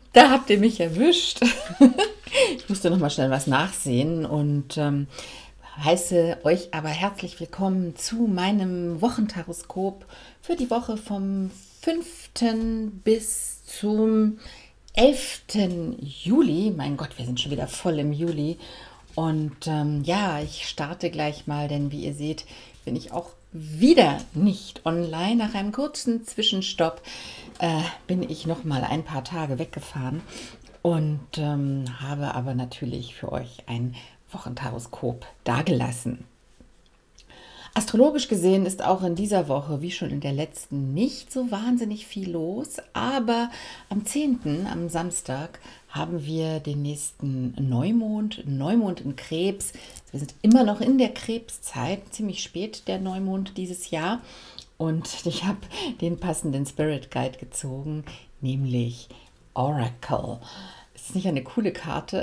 Da habt ihr mich erwischt. Ich musste noch mal schnell was nachsehen und heiße euch aber herzlich willkommen zu meinem Wochentaroskop für die Woche vom 5. bis zum 11. Juli. Mein Gott, wir sind schon wieder voll im Juli. Und ja, ich starte gleich mal, denn wie ihr seht, bin ich auch wieder nicht online. Nach einem kurzen Zwischenstopp bin ich noch mal ein paar Tage weggefahren und habe aber natürlich für euch ein Wochentaroskop dagelassen. Astrologisch gesehen ist auch in dieser Woche, wie schon in der letzten, nicht so wahnsinnig viel los, aber am 10., am Samstag, haben wir den nächsten Neumond in Krebs. Wir sind immer noch in der Krebszeit, ziemlich spät der Neumond dieses Jahr. Und ich habe den passenden Spirit Guide gezogen, nämlich Oracle. Ist das nicht eine coole Karte?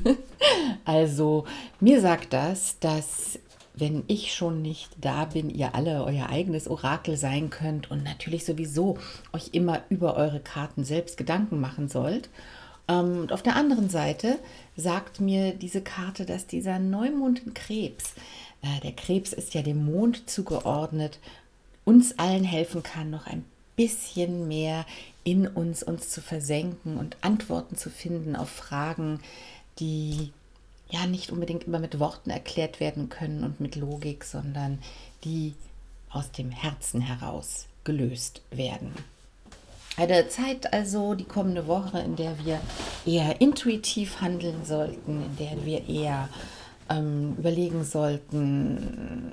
Also mir sagt das, dass wenn ich schon nicht da bin, ihr alle euer eigenes Orakel sein könnt und natürlich sowieso euch immer über eure Karten selbst Gedanken machen sollt. Und auf der anderen Seite sagt mir diese Karte, dass dieser Neumond in Krebs, der Krebs ist ja dem Mond zugeordnet, uns allen helfen kann, noch ein bisschen mehr in uns zu versenken und Antworten zu finden auf Fragen, die ja nicht unbedingt immer mit Worten erklärt werden können und mit Logik, sondern die aus dem Herzen heraus gelöst werden. Eine Zeit also, die kommende Woche, in der wir eher intuitiv handeln sollten, in der wir eher überlegen sollten,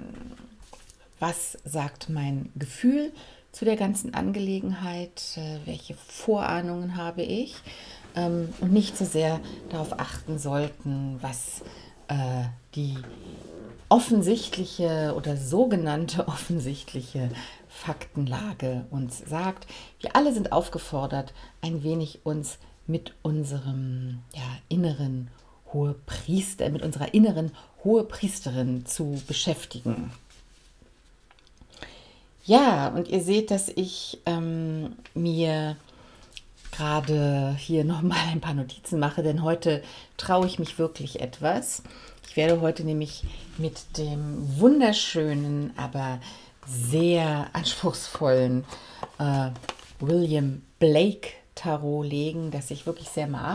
was sagt mein Gefühl zu der ganzen Angelegenheit, welche Vorahnungen habe ich, und nicht so sehr darauf achten sollten, was die offensichtliche oder sogenannte offensichtliche Faktenlage uns sagt. Wir alle sind aufgefordert, ein wenig uns mit unserem inneren Hohepriester, mit unserer inneren Hohepriesterin zu beschäftigen. Ja, und ihr seht, dass ich mir gerade hier nochmal ein paar Notizen mache, denn heute traue ich mich wirklich etwas. Ich werde heute nämlich mit dem wunderschönen, aber sehr anspruchsvollen William Blake Tarot legen, das ich wirklich sehr mag.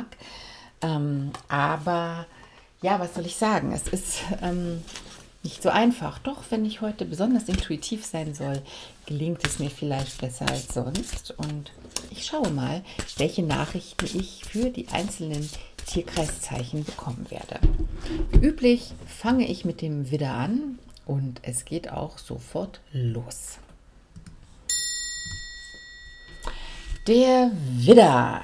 Aber ja, was soll ich sagen? Es ist nicht so einfach. Doch, wenn ich heute besonders intuitiv sein soll, gelingt es mir vielleicht besser als sonst. Und ich schaue mal, welche Nachrichten ich für die einzelnen Tierkreiszeichen bekommen werde. Wie üblich fange ich mit dem Widder an und es geht auch sofort los. Der Widder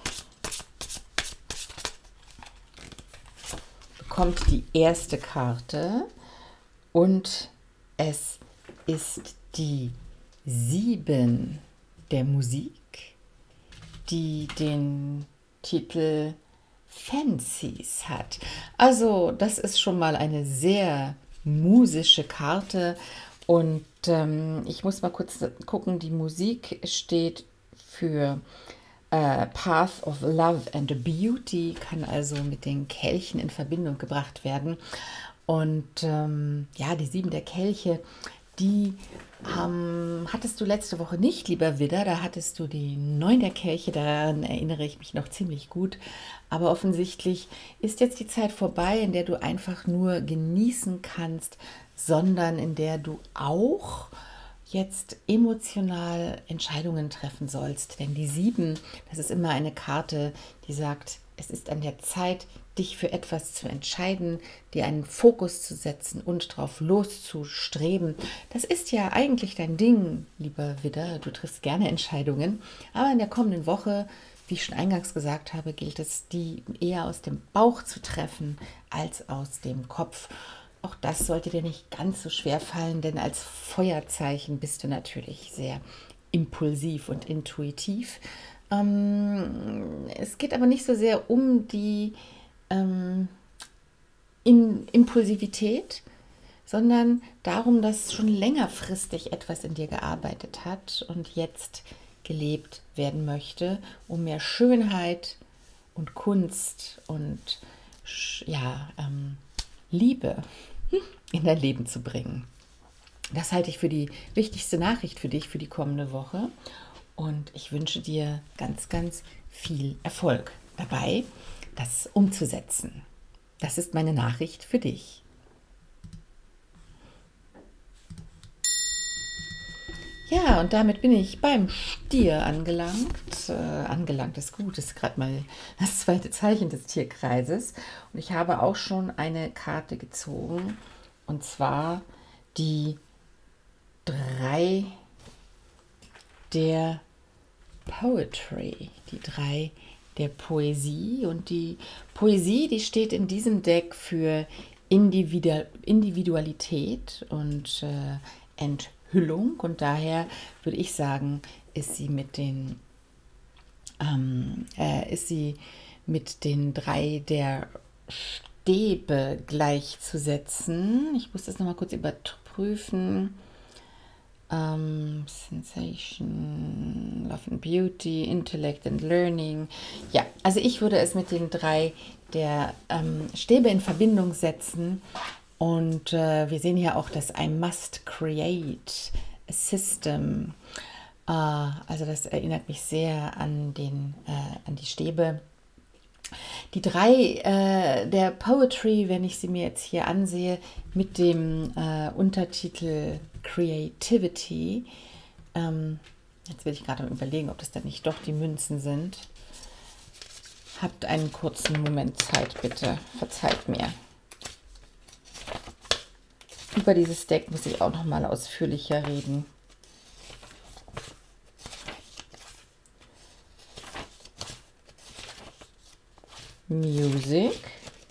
bekommt die erste Karte und es ist die 7 der Musik, die den Titel Fancies hat. Also das ist schon mal eine sehr musische Karte und ich muss mal kurz gucken, die Musik steht für Path of Love and Beauty, kann also mit den Kelchen in Verbindung gebracht werden. Und ja, die 7 der Kelche, die hattest du letzte Woche nicht, lieber Widder. Da hattest du die 9 der Kelche, daran erinnere ich mich noch ziemlich gut. Aber offensichtlich ist jetzt die Zeit vorbei, in der du einfach nur genießen kannst, sondern in der du auch jetzt emotional Entscheidungen treffen sollst. Denn die 7, das ist immer eine Karte, die sagt, es ist an der Zeit, dich für etwas zu entscheiden, dir einen Fokus zu setzen und drauf loszustreben. Das ist ja eigentlich dein Ding, lieber Widder. Du triffst gerne Entscheidungen. Aber in der kommenden Woche, wie ich schon eingangs gesagt habe, gilt es, die eher aus dem Bauch zu treffen als aus dem Kopf. Auch das sollte dir nicht ganz so schwer fallen, denn als Feuerzeichen bist du natürlich sehr impulsiv und intuitiv. Es geht aber nicht so sehr um die Impulsivität, sondern darum, dass schon längerfristig etwas in dir gearbeitet hat und jetzt gelebt werden möchte, um mehr Schönheit und Kunst und ja, Liebe in dein Leben zu bringen. Das halte ich für die wichtigste Nachricht für dich für die kommende Woche. Und ich wünsche dir ganz, ganz viel Erfolg dabei, das umzusetzen. Das ist meine Nachricht für dich. Ja, und damit bin ich beim Stier angelangt. Angelangt ist gut, ist gerade mal das zweite Zeichen des Tierkreises. Und ich habe auch schon eine Karte gezogen. Und zwar die 3 der Poetry, die 3 der Poesie. Und die Poesie, die steht in diesem Deck für Individualität und Enthüllung. Und daher würde ich sagen, ist sie mit den 3 der Stäbe gleichzusetzen. Ich muss das nochmal kurz überprüfen. Sensation, Love and Beauty, Intellect and Learning. Ja, also ich würde es mit den 3 der Stäbe in Verbindung setzen. Und wir sehen hier auch das I must create a system. Also das erinnert mich sehr an die Stäbe. Die 3 der Poetry, wenn ich sie mir jetzt hier ansehe, mit dem Untertitel Creativity. Jetzt will ich gerade überlegen, ob das dann nicht doch die Münzen sind. Habt einen kurzen Moment Zeit, bitte. Verzeiht mir. Über dieses Deck muss ich auch noch mal ausführlicher reden. Music,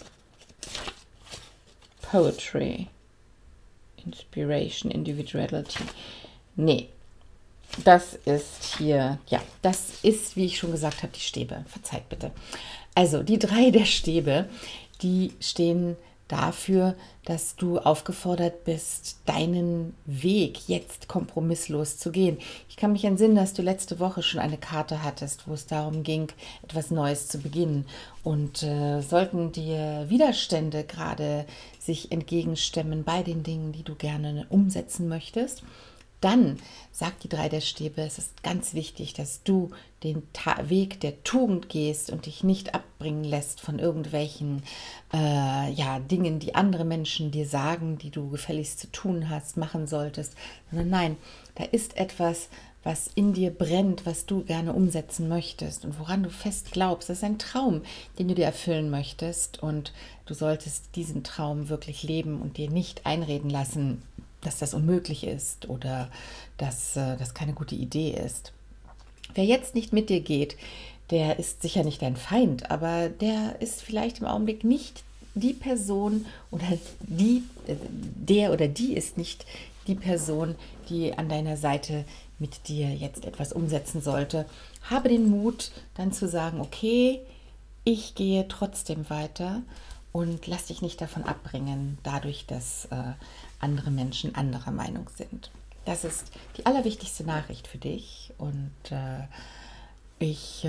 Poetry, Inspiration, Individuality. Nee, das ist hier, ja, das ist, wie ich schon gesagt habe, die Stäbe. Verzeiht bitte. Also die 3 der Stäbe, die stehen dafür, dass du aufgefordert bist, deinen Weg jetzt kompromisslos zu gehen. Ich kann mich entsinnen, dass du letzte Woche schon eine Karte hattest, wo es darum ging, etwas Neues zu beginnen. Und sollten dir Widerstände gerade sich entgegenstemmen bei den Dingen, die du gerne umsetzen möchtest, dann sagt die 3 der Stäbe, es ist ganz wichtig, dass du den Weg der Tugend gehst und dich nicht abbringen lässt von irgendwelchen Dingen, die andere Menschen dir sagen, die du gefälligst zu tun hast, machen solltest. Sondern nein, da ist etwas, was in dir brennt, was du gerne umsetzen möchtest und woran du fest glaubst. Das ist ein Traum, den du dir erfüllen möchtest, und du solltest diesen Traum wirklich leben und dir nicht einreden lassen, dass das unmöglich ist oder dass das keine gute Idee ist. Wer jetzt nicht mit dir geht, der ist sicher nicht dein Feind, aber der ist vielleicht im Augenblick nicht die Person oder der oder die ist nicht die Person, die an deiner Seite mit dir jetzt etwas umsetzen sollte. Habe den Mut, dann zu sagen, okay, ich gehe trotzdem weiter und lass dich nicht davon abbringen, dadurch, dass andere Menschen anderer Meinung sind. Das ist die allerwichtigste Nachricht für dich, und ich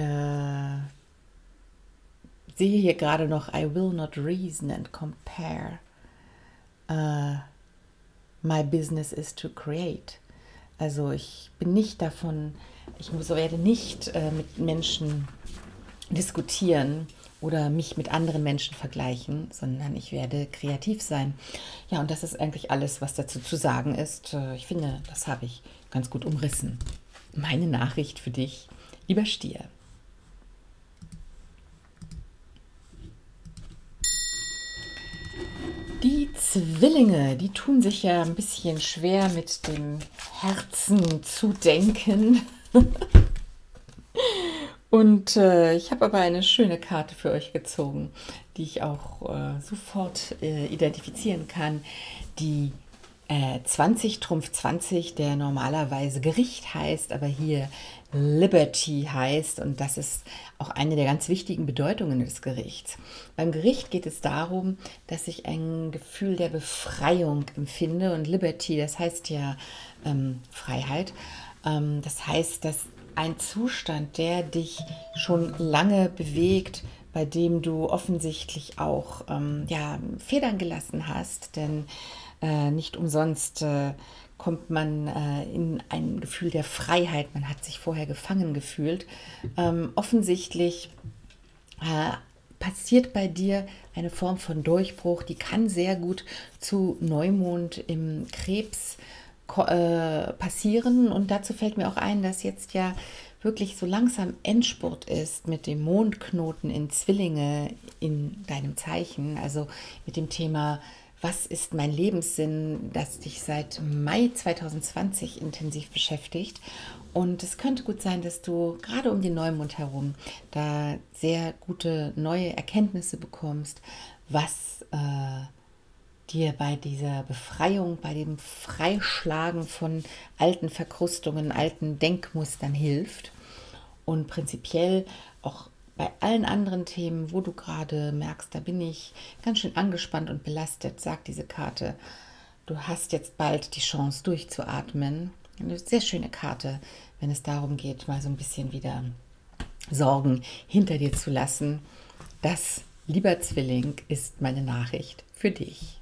sehe hier gerade noch I will not reason and compare. My business is to create. Also ich bin nicht davon, werde nicht mit Menschen diskutieren oder mich mit anderen Menschen vergleichen, sondern ich werde kreativ sein. Ja, und das ist eigentlich alles, was dazu zu sagen ist. Ich finde, das habe ich ganz gut umrissen. Meine Nachricht für dich, lieber Stier. Die Zwillinge, die tun sich ja ein bisschen schwer mit dem Herzen zu denken. Und ich habe aber eine schöne Karte für euch gezogen, die ich auch sofort identifizieren kann. Die 20 Trumpf 20, der normalerweise Gericht heißt, aber hier Liberty heißt. Und das ist auch eine der ganz wichtigen Bedeutungen des Gerichts. Beim Gericht geht es darum, dass ich ein Gefühl der Befreiung empfinde. Und Liberty, das heißt ja Freiheit. Das heißt, dass ein Zustand, der dich schon lange bewegt, bei dem du offensichtlich auch ja, Federn gelassen hast, denn nicht umsonst kommt man in ein Gefühl der Freiheit. Man hat sich vorher gefangen gefühlt. Offensichtlich passiert bei dir eine Form von Durchbruch, die kann sehr gut zu Neumond im Krebs passieren. Und dazu fällt mir auch ein, dass jetzt ja wirklich so langsam Endspurt ist mit dem Mondknoten in Zwillinge in deinem Zeichen, also mit dem Thema, was ist mein Lebenssinn, das dich seit Mai 2020 intensiv beschäftigt. Und es könnte gut sein, dass du gerade um den Neumond herum da sehr gute neue Erkenntnisse bekommst, was dir bei dieser Befreiung, bei dem Freischlagen von alten Verkrustungen, alten Denkmustern hilft. Und prinzipiell auch bei allen anderen Themen, wo du gerade merkst, da bin ich ganz schön angespannt und belastet, sagt diese Karte, du hast jetzt bald die Chance durchzuatmen. Eine sehr schöne Karte, wenn es darum geht, mal so ein bisschen wieder Sorgen hinter dir zu lassen. Das, lieber Zwilling, ist meine Nachricht für dich.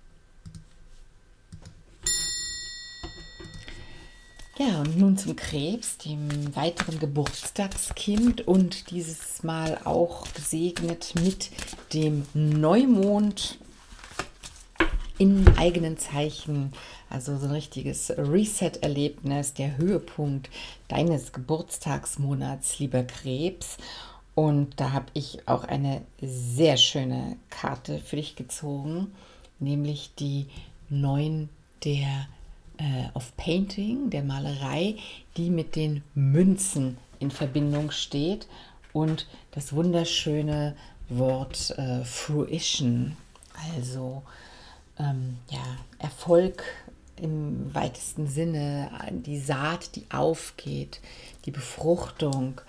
Ja, und nun zum Krebs, dem weiteren Geburtstagskind und dieses Mal auch gesegnet mit dem Neumond im eigenen Zeichen. Also so ein richtiges Reset-Erlebnis, der Höhepunkt deines Geburtstagsmonats, lieber Krebs. Und da habe ich auch eine sehr schöne Karte für dich gezogen, nämlich die 9 der of Painting, der Malerei, die mit den Münzen in Verbindung steht und das wunderschöne Wort Fruition, also ja, Erfolg im weitesten Sinne, die Saat, die aufgeht, die Befruchtung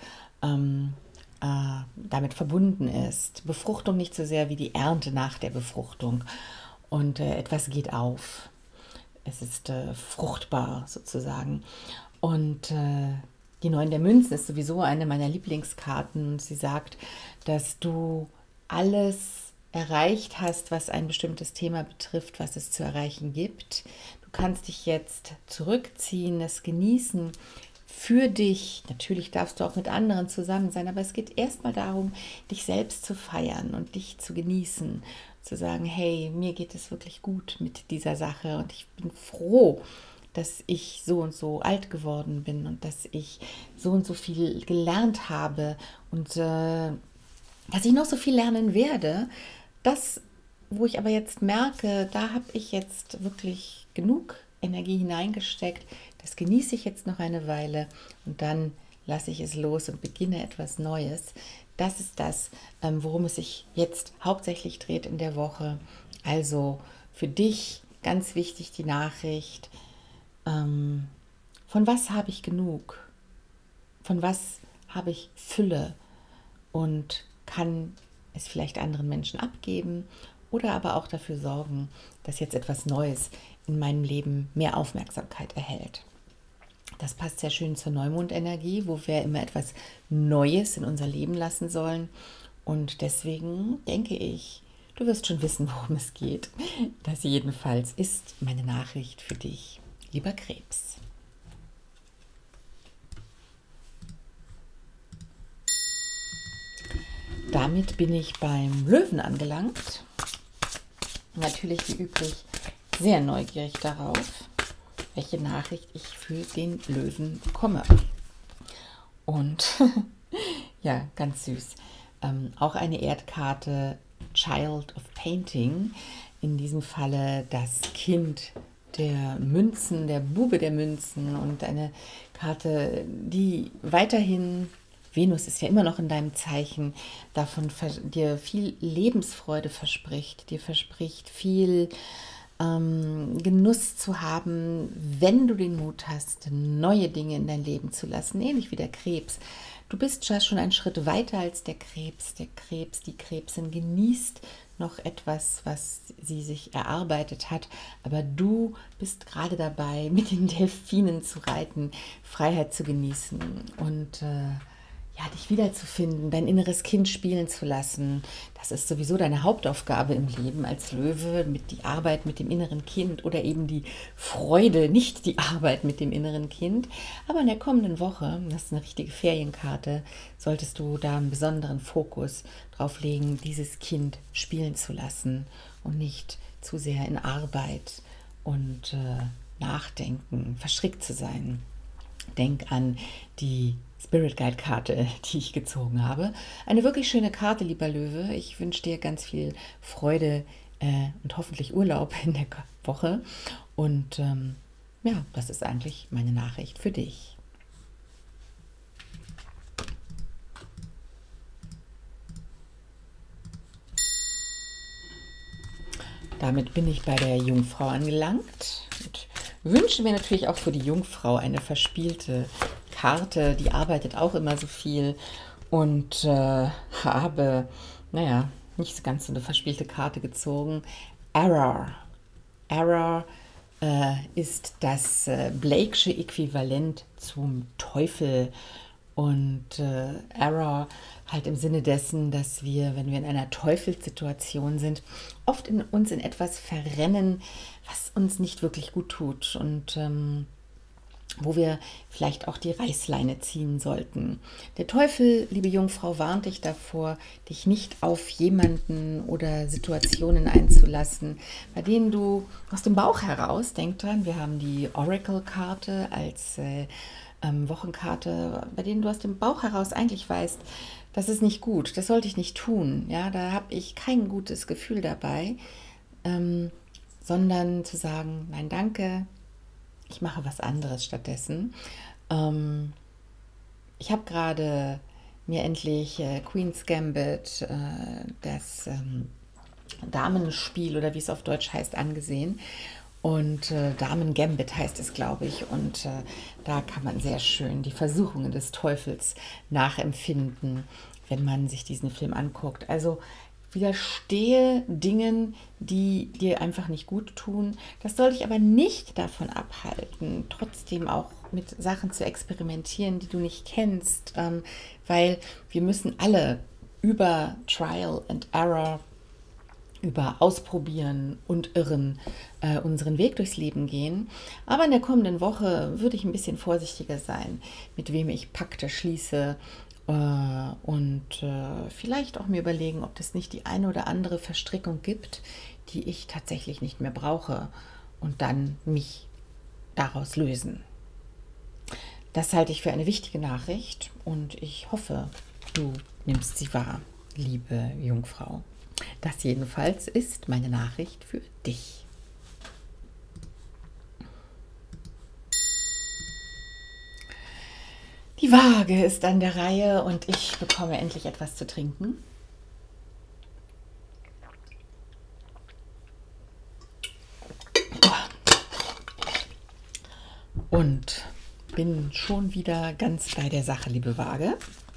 damit verbunden ist. Befruchtung nicht so sehr wie die Ernte nach der Befruchtung und etwas geht auf. Es ist fruchtbar sozusagen. Und die 9 der Münzen ist sowieso eine meiner Lieblingskarten. Und sie sagt, dass du alles erreicht hast, was ein bestimmtes Thema betrifft, was es zu erreichen gibt. Du kannst dich jetzt zurückziehen, es genießen für dich. Natürlich darfst du auch mit anderen zusammen sein, aber es geht erstmal darum, dich selbst zu feiern und dich zu genießen. Zu sagen, hey, mir geht es wirklich gut mit dieser Sache und ich bin froh, dass ich so und so alt geworden bin und dass ich so und so viel gelernt habe und dass ich noch so viel lernen werde. Das, wo ich aber jetzt merke, da habe ich jetzt wirklich genug Energie hineingesteckt, das genieße ich jetzt noch eine Weile und dann lasse ich es los und beginne etwas Neues. Das ist das, worum es sich jetzt hauptsächlich dreht in der Woche. Also für dich ganz wichtig die Nachricht, von was habe ich genug? Von was habe ich Fülle? Und kann es vielleicht anderen Menschen abgeben oder aber auch dafür sorgen, dass jetzt etwas Neues in meinem Leben mehr Aufmerksamkeit erhält. Das passt sehr schön zur Neumondenergie, wo wir immer etwas Neues in unser Leben lassen sollen. Und deswegen denke ich, du wirst schon wissen, worum es geht. Das jedenfalls ist meine Nachricht für dich, lieber Krebs. Damit bin ich beim Löwen angelangt. Natürlich wie üblich sehr neugierig darauf, welche Nachricht ich für den Löwen bekomme. Und ja, ganz süß. Auch eine Erdkarte, Child of Painting. In diesem Falle das Kind der Münzen, der Bube der Münzen und eine Karte, die weiterhin, Venus ist ja immer noch in deinem Zeichen, davon dir viel Lebensfreude verspricht, dir verspricht viel Genuss zu haben, wenn du den Mut hast, neue Dinge in dein Leben zu lassen, ähnlich wie der Krebs. Du bist schon einen Schritt weiter als der Krebs. Der Krebs, die Krebsin genießt noch etwas, was sie sich erarbeitet hat, aber du bist gerade dabei, mit den Delfinen zu reiten, Freiheit zu genießen und ja, dich wiederzufinden, dein inneres Kind spielen zu lassen. Das ist sowieso deine Hauptaufgabe im Leben als Löwe, mit die Arbeit mit dem inneren Kind oder eben die Freude, nicht die Arbeit mit dem inneren Kind. Aber in der kommenden Woche, das ist eine richtige Ferienkarte, solltest du da einen besonderen Fokus drauf legen, dieses Kind spielen zu lassen und nicht zu sehr in Arbeit und Nachdenken verstrickt zu sein. Denk an die Spirit Guide Karte, die ich gezogen habe. Eine wirklich schöne Karte, lieber Löwe. Ich wünsche dir ganz viel Freude und hoffentlich Urlaub in der Woche. Und ja, das ist eigentlich meine Nachricht für dich. Damit bin ich bei der Jungfrau angelangt und wünsche mir natürlich auch für die Jungfrau eine verspielte Karte. Die arbeitet auch immer so viel und habe, naja, nicht ganz so eine verspielte Karte gezogen. Error. Error ist das Blakesche Äquivalent zum Teufel. Und Error halt im Sinne dessen, dass wir, wenn wir in einer Teufelssituation sind, oft uns in etwas verrennen, was uns nicht wirklich gut tut und wo wir vielleicht auch die Reißleine ziehen sollten. Der Teufel, liebe Jungfrau, warnt dich davor, dich nicht auf jemanden oder Situationen einzulassen, bei denen du aus dem Bauch heraus, denk dran, wir haben die Oracle-Karte als Wochenkarte, bei denen du aus dem Bauch heraus eigentlich weißt, das ist nicht gut, das sollte ich nicht tun. Ja, da habe ich kein gutes Gefühl dabei, sondern zu sagen, nein, danke, ich mache was anderes stattdessen. Ich habe gerade mir endlich Queen's Gambit, das Damenspiel oder wie es auf Deutsch heißt, angesehen. Und Damen Gambit heißt es, glaube ich. Und da kann man sehr schön die Versuchungen des Teufels nachempfinden, wenn man sich diesen Film anguckt. Also widerstehe Dingen, die dir einfach nicht gut tun. Das soll dich aber nicht davon abhalten, trotzdem auch mit Sachen zu experimentieren, die du nicht kennst, weil wir müssen alle über Trial and Error, über Ausprobieren und Irren unseren Weg durchs Leben gehen. Aber in der kommenden Woche würde ich ein bisschen vorsichtiger sein, mit wem ich Pakte schließe und vielleicht auch mir überlegen, ob es nicht die eine oder andere Verstrickung gibt, die ich tatsächlich nicht mehr brauche und dann mich daraus lösen. Das halte ich für eine wichtige Nachricht und ich hoffe, du nimmst sie wahr, liebe Jungfrau. Das jedenfalls ist meine Nachricht für dich. Die Waage ist an der Reihe und ich bekomme endlich etwas zu trinken. Und bin schon wieder ganz bei der Sache, liebe Waage.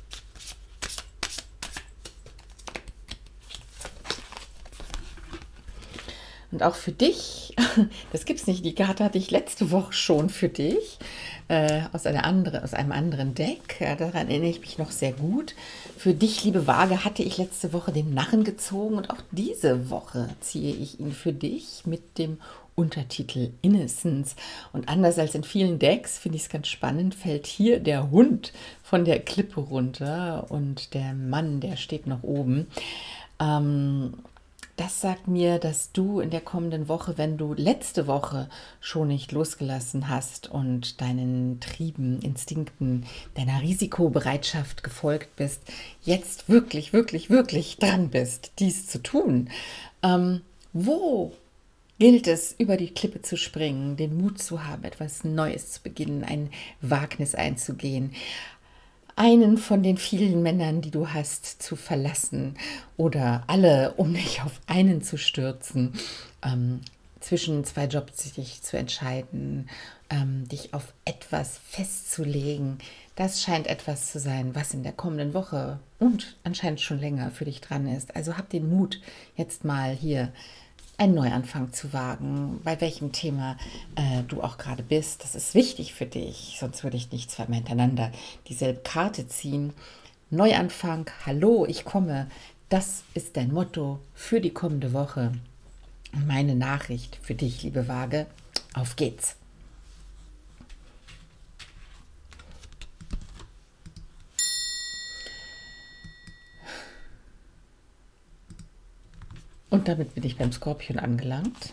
Und auch für dich, das gibt's nicht, die Karte hatte ich letzte Woche schon für dich, aus einem anderen Deck. Daran erinnere ich mich noch sehr gut. Für dich, liebe Waage, hatte ich letzte Woche den Narren gezogen und auch diese Woche ziehe ich ihn für dich mit dem Untertitel Innocence. Und anders als in vielen Decks, finde ich es ganz spannend, fällt hier der Hund von der Klippe runter und der Mann, der steht noch oben. Das sagt mir, dass du in der kommenden Woche, wenn du letzte Woche schon nicht losgelassen hast und deinen Trieben, Instinkten, deiner Risikobereitschaft gefolgt bist, jetzt wirklich, wirklich, wirklich dran bist, dies zu tun. Wo gilt es, über die Klippe zu springen, den Mut zu haben, etwas Neues zu beginnen, ein Wagnis einzugehen, einen von den vielen Männern, die du hast, zu verlassen oder alle, um dich auf einen zu stürzen, zwischen zwei Jobs dich zu entscheiden, dich auf etwas festzulegen. Das scheint etwas zu sein, was in der kommenden Woche und anscheinend schon länger für dich dran ist. Also hab den Mut, jetzt mal hier einen Neuanfang zu wagen, bei welchem Thema du auch gerade bist. Das ist wichtig für dich, sonst würde ich nicht zweimal hintereinander dieselbe Karte ziehen. Neuanfang, hallo, ich komme. Das ist dein Motto für die kommende Woche. Und meine Nachricht für dich, liebe Waage, auf geht's. Und damit bin ich beim Skorpion angelangt.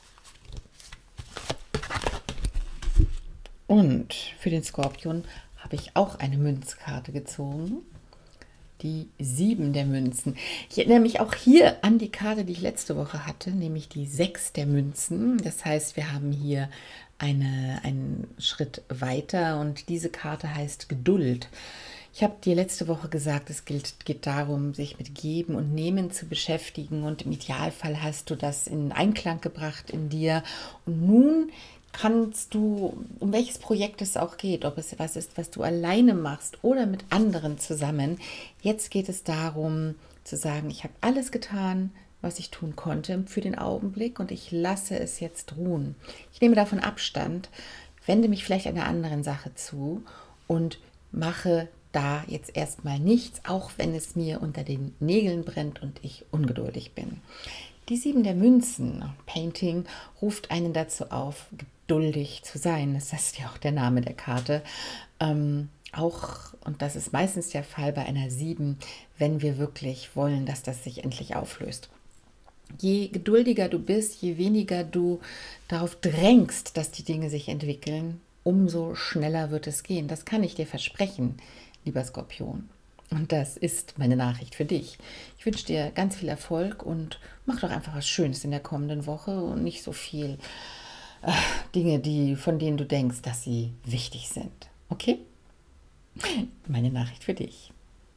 Und für den Skorpion habe ich auch eine Münzkarte gezogen. Die 7 der Münzen. Ich erinnere mich auch hier an die Karte, die ich letzte Woche hatte, nämlich die 6 der Münzen. Das heißt, wir haben hier einen Schritt weiter und diese Karte heißt Geduld. Ich habe dir letzte Woche gesagt, es geht darum, sich mit Geben und Nehmen zu beschäftigen und im Idealfall hast du das in Einklang gebracht in dir. Und nun kannst du, um welches Projekt es auch geht, ob es was ist, was du alleine machst oder mit anderen zusammen, jetzt geht es darum zu sagen, ich habe alles getan, was ich tun konnte für den Augenblick und ich lasse es jetzt ruhen. Ich nehme davon Abstand, wende mich vielleicht einer anderen Sache zu und mache da jetzt erstmal nichts, auch wenn es mir unter den Nägeln brennt und ich ungeduldig bin. Die 7 der Münzen, Painting, ruft einen dazu auf, geduldig zu sein. Das ist ja auch der Name der Karte. Auch, und das ist meistens der Fall bei einer 7, wenn wir wirklich wollen, dass das sich endlich auflöst. Je geduldiger du bist, je weniger du darauf drängst, dass die Dinge sich entwickeln, umso schneller wird es gehen. Das kann ich dir versprechen, lieber Skorpion. Und das ist meine Nachricht für dich. Ich wünsche dir ganz viel Erfolg und mach doch einfach was Schönes in der kommenden Woche und nicht so viel Dinge, von denen du denkst, dass sie wichtig sind. Okay? Meine Nachricht für dich.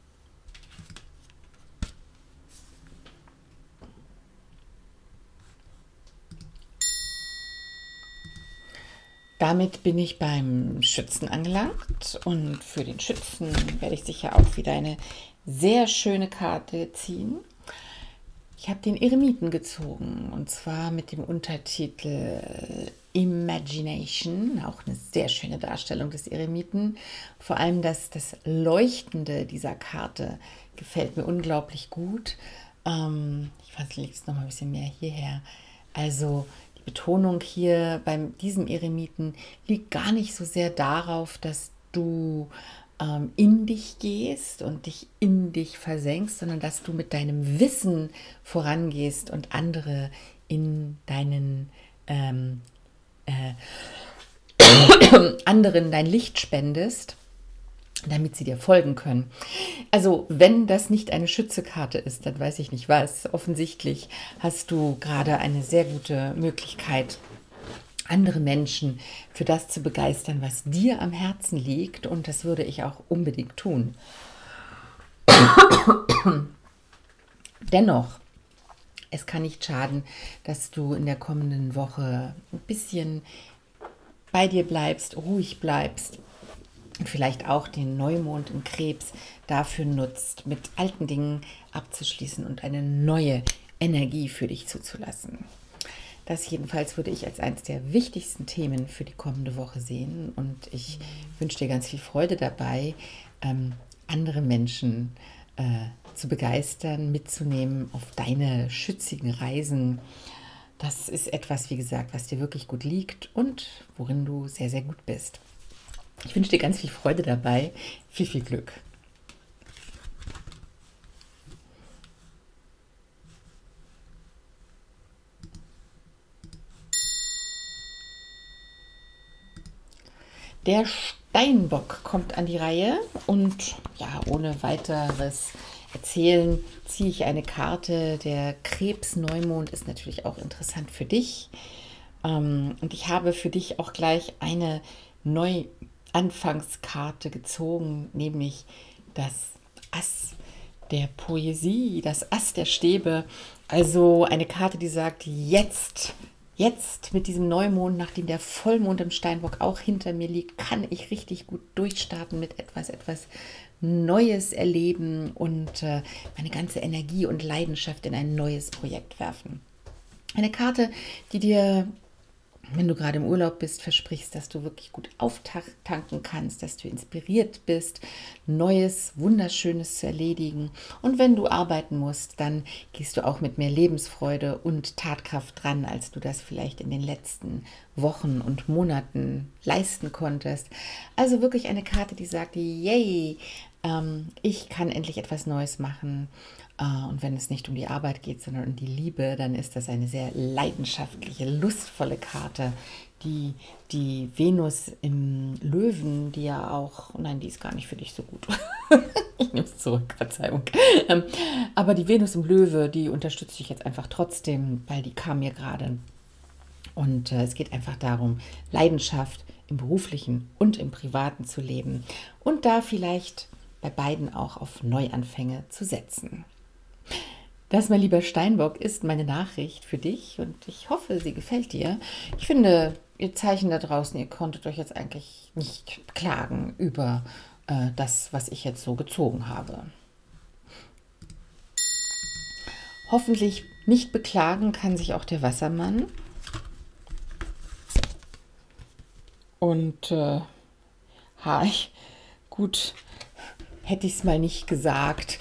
Damit bin ich beim Schützen angelangt und für den Schützen werde ich sicher auch wieder eine sehr schöne Karte ziehen. Ich habe den Eremiten gezogen und zwar mit dem Untertitel Imagination, auch eine sehr schöne Darstellung des Eremiten. Vor allem das Leuchtende dieser Karte gefällt mir unglaublich gut. Ich lege es noch mal ein bisschen mehr hierher. Also die Betonung hier bei diesem Eremiten liegt gar nicht so sehr darauf, dass du in dich gehst und dich in dich versenkst, sondern dass du mit deinem Wissen vorangehst und andere in deinen anderen dein Licht spendest, damit sie dir folgen können. Also wenn das nicht eine Schützekarte ist, dann weiß ich nicht was. Offensichtlich hast du gerade eine sehr gute Möglichkeit, andere Menschen für das zu begeistern, was dir am Herzen liegt. Und das würde ich auch unbedingt tun. Dennoch, es kann nicht schaden, dass du in der kommenden Woche ein bisschen bei dir bleibst, ruhig bleibst und vielleicht auch den Neumond im Krebs dafür nutzt, mit alten Dingen abzuschließen und eine neue Energie für dich zuzulassen. Das jedenfalls würde ich als eines der wichtigsten Themen für die kommende Woche sehen und ich wünsche dir ganz viel Freude dabei, andere Menschen zu begeistern, mitzunehmen auf deine schützigen Reisen. Das ist etwas, wie gesagt, was dir wirklich gut liegt und worin du sehr, sehr gut bist. Ich wünsche dir ganz viel Freude dabei, viel, viel Glück. Der Steinbock kommt an die Reihe und ja, ohne weiteres Erzählen ziehe ich eine Karte. Der Krebs-Neumond ist natürlich auch interessant für dich. Und ich habe für dich auch gleich eine Neuanfangskarte gezogen, nämlich das Ass der Poesie, das Ass der Stäbe. Also eine Karte, die sagt, jetzt mit diesem Neumond, nachdem der Vollmond im Steinbock auch hinter mir liegt, kann ich richtig gut durchstarten mit etwas Neues erleben und meine ganze Energie und Leidenschaft in ein neues Projekt werfen. Eine Karte, die dir wenn du gerade im Urlaub bist, versprichst, dass du wirklich gut auftanken kannst, dass du inspiriert bist, Neues, Wunderschönes zu erledigen. Und wenn du arbeiten musst, dann gehst du auch mit mehr Lebensfreude und Tatkraft dran, als du das vielleicht in den letzten Wochen und Monaten leisten konntest. Also wirklich eine Karte, die sagt, yay, ich kann endlich etwas Neues machen. Und wenn es nicht um die Arbeit geht, sondern um die Liebe, dann ist das eine sehr leidenschaftliche, lustvolle Karte, die die Venus im Löwen, die ja auch, nein, die ist gar nicht für dich so gut. Ich nehme es zurück, Verzeihung. Aber die Venus im Löwe, die unterstütze ich jetzt einfach trotzdem, weil die kam mir gerade. Und es geht einfach darum, Leidenschaft im beruflichen und im privaten zu leben und da vielleicht bei beiden auch auf Neuanfänge zu setzen. Das, mein lieber Steinbock, ist meine Nachricht für dich und ich hoffe, sie gefällt dir. Ich finde, ihr Zeichen da draußen, ihr konntet euch jetzt eigentlich nicht klagen über das, was ich jetzt so gezogen habe. Hoffentlich nicht beklagen kann sich auch der Wassermann. Und gut, hätte ich es mal nicht gesagt.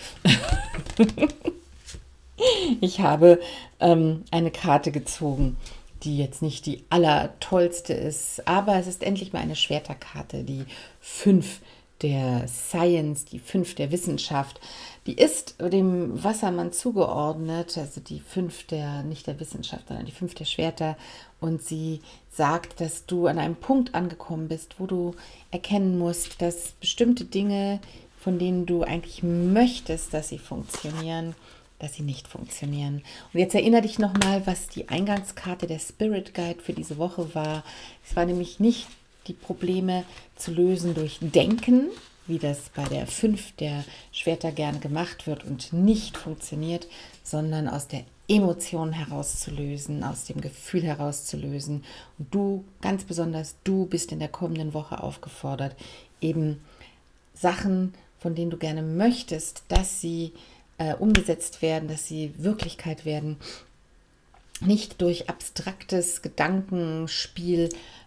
Ich habe eine Karte gezogen, die jetzt nicht die allertollste ist, aber es ist endlich mal eine Schwerterkarte, die 5 der Science, die 5 der Wissenschaft. Die ist dem Wassermann zugeordnet, also die 5 der, nicht der Wissenschaft, sondern die 5 der Schwerter. Und sie sagt, dass du an einem Punkt angekommen bist, wo du erkennen musst, dass bestimmte Dinge, von denen du eigentlich möchtest, dass sie funktionieren, dass sie nicht funktionieren. Und jetzt erinnere dich nochmal, was die Eingangskarte der Spirit Guide für diese Woche war. Es war nämlich nicht die Probleme zu lösen durch Denken, wie das bei der 5 der Schwerter gerne gemacht wird und nicht funktioniert, sondern aus der Emotion herauszulösen, aus dem Gefühl herauszulösen. Und du, ganz besonders du, bist in der kommenden Woche aufgefordert, eben Sachen, von denen du gerne möchtest, dass sie umgesetzt werden, dass sie Wirklichkeit werden, nicht durch abstraktes Gedankenspiel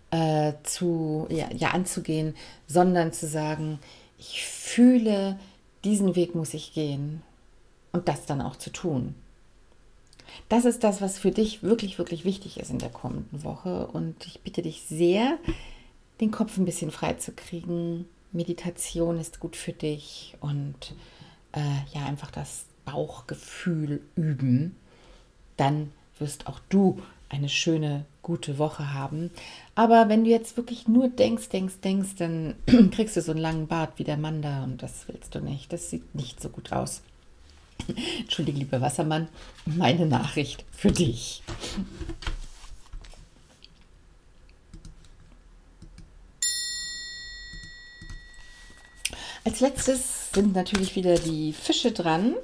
anzugehen, sondern zu sagen, ich fühle, diesen Weg muss ich gehen und das dann auch zu tun. Das ist das, was für dich wirklich, wirklich wichtig ist in der kommenden Woche und ich bitte dich sehr, den Kopf ein bisschen frei zu kriegen. Meditation ist gut für dich und einfach das Bauchgefühl üben, dann wirst auch du eine schöne, gute Woche haben. Aber wenn du jetzt wirklich nur denkst, dann kriegst du so einen langen Bart wie der Mann da und das willst du nicht. Das sieht nicht so gut aus. Entschuldige, lieber Wassermann, meine Nachricht für dich. Als letztes sind natürlich wieder die Fische dran.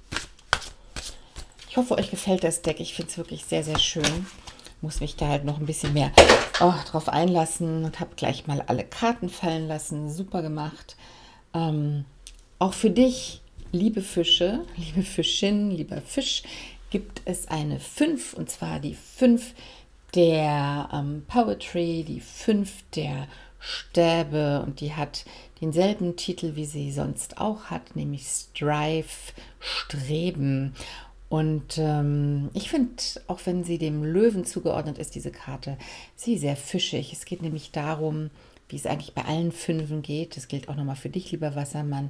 Ich hoffe, euch gefällt das Deck. Ich finde es wirklich sehr, sehr schön. Muss mich da halt noch ein bisschen mehr drauf einlassen und habe gleich mal alle Karten fallen lassen. Super gemacht. Auch für dich, liebe Fische, liebe Fischin, lieber Fisch, gibt es eine 5 und zwar die 5 der Poetry, die 5 der Stäbe und die hat denselben Titel, wie sie sonst auch hat, nämlich Strive, Streben. Und ich finde, auch wenn sie dem Löwen zugeordnet ist, diese Karte, sie sehr fischig. Es geht nämlich darum, wie es eigentlich bei allen Fünfen geht, das gilt auch nochmal für dich, lieber Wassermann,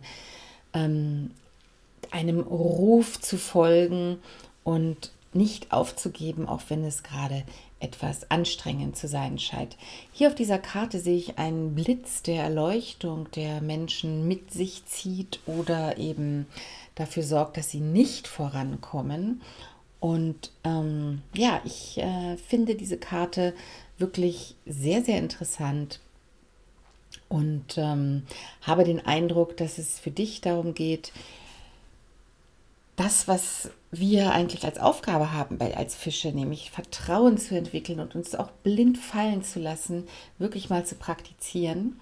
einem Ruf zu folgen und nicht aufzugeben, auch wenn es gerade etwas anstrengend zu sein scheint. Hier auf dieser Karte sehe ich einen Blitz der Erleuchtung, der Menschen mit sich zieht oder eben dafür sorgt, dass sie nicht vorankommen. Und ich finde diese Karte wirklich sehr, sehr interessant und habe den Eindruck, dass es für dich darum geht, das, was wir eigentlich als Aufgabe haben als Fische, nämlich Vertrauen zu entwickeln und uns auch blind fallen zu lassen, wirklich mal zu praktizieren.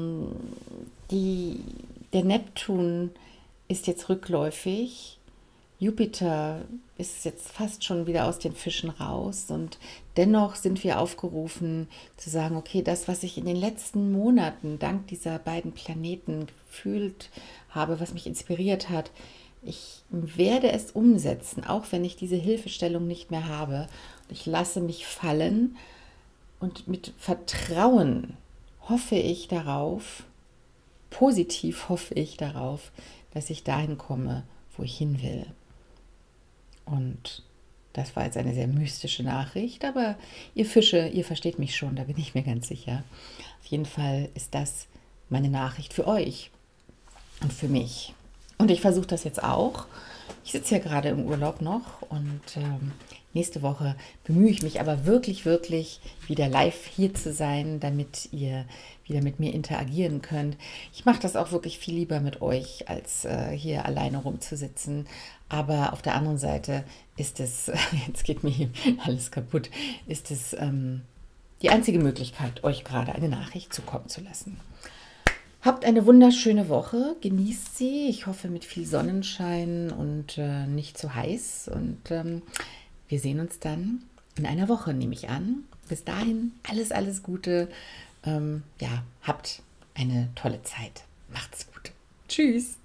Der Neptun ist jetzt rückläufig. Jupiter ist jetzt fast schon wieder aus den Fischen raus und dennoch sind wir aufgerufen zu sagen, okay, das, was ich in den letzten Monaten dank dieser beiden Planeten gefühlt habe, was mich inspiriert hat, ich werde es umsetzen, auch wenn ich diese Hilfestellung nicht mehr habe. Und ich lasse mich fallen und mit Vertrauen hoffe ich darauf, positiv hoffe ich darauf, dass ich dahin komme, wo ich hin will. Und das war jetzt eine sehr mystische Nachricht, aber ihr Fische, ihr versteht mich schon, da bin ich mir ganz sicher. Auf jeden Fall ist das meine Nachricht für euch und für mich. Und ich versuche das jetzt auch. Ich sitze ja gerade im Urlaub noch und nächste Woche bemühe ich mich aber wirklich, wirklich wieder live hier zu sein, damit ihr wieder mit mir interagieren könnt. Ich mache das auch wirklich viel lieber mit euch, als hier alleine rumzusitzen. Aber auf der anderen Seite ist es, jetzt geht mir hier alles kaputt, ist es die einzige Möglichkeit, euch gerade eine Nachricht zukommen zu lassen. Habt eine wunderschöne Woche, genießt sie. Ich hoffe mit viel Sonnenschein und nicht zu heiß. Und wir sehen uns dann in einer Woche, nehme ich an. Bis dahin alles, alles Gute. Ja, habt eine tolle Zeit. Macht's gut. Tschüss.